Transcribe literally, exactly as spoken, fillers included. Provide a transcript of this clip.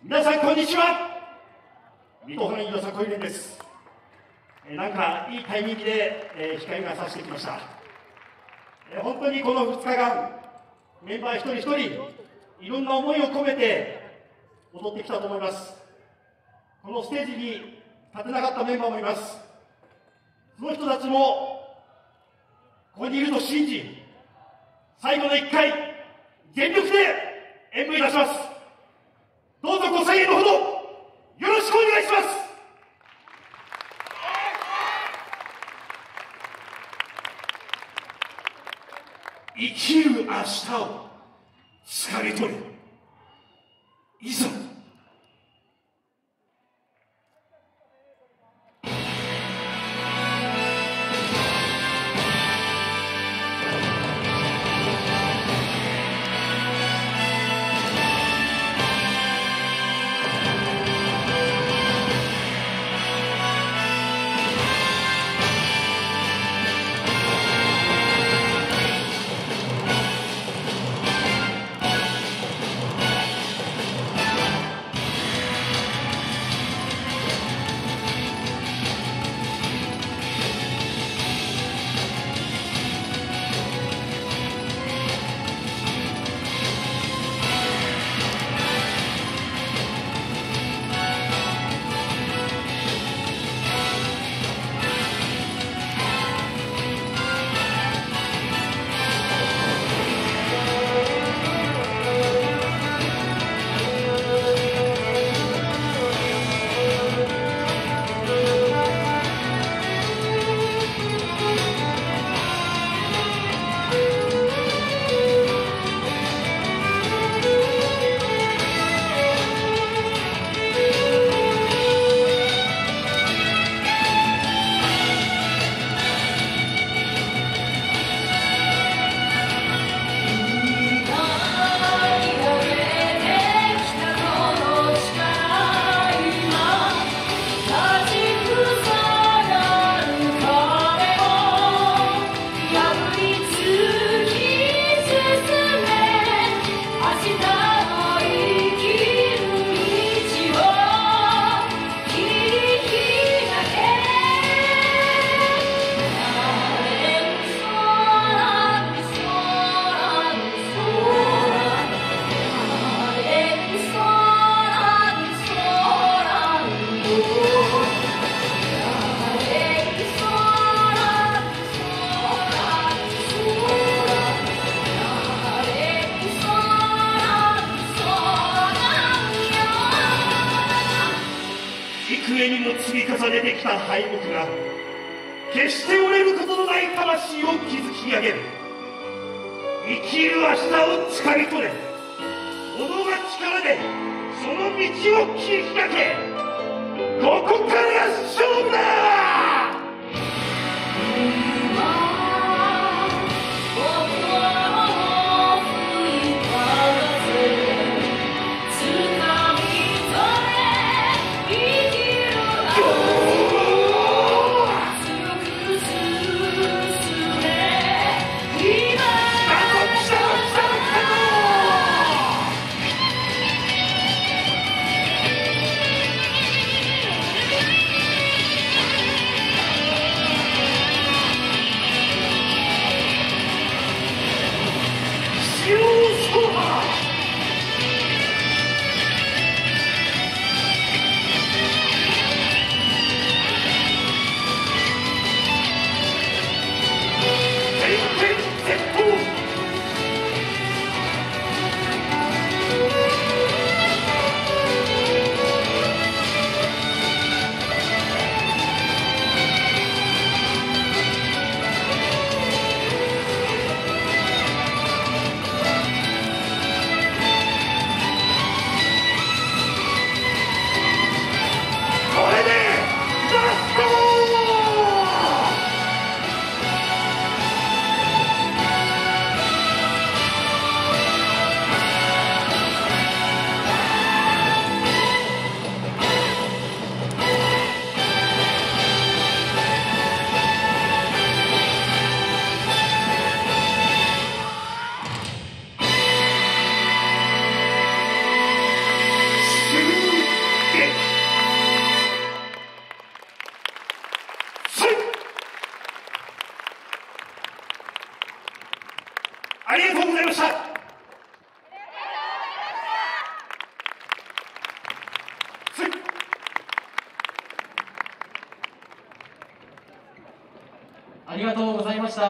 皆さんこんにちは。水戸花井よさこいれんです。えー、なんかいいタイミングで、えー、光が差してきました。えー、本当にこのふつかかんメンバー一人一人いろんな思いを込めて踊ってきたと思います。このステージに立てなかったメンバーもいます。その人たちもここにいると信じ、最後のいっかい全力で演舞いたします。どうぞご声援のほどよろしくお願いします。生きる明日をつかみ取れ。いざ。幾重にも積み重ねてきた敗北が決して折れることのない魂を築き上げる。生きる明日をつかみ取れ。己が力でその道を切り開け。ここから勝負だ。 ありがとうございました。 ありがとうございました。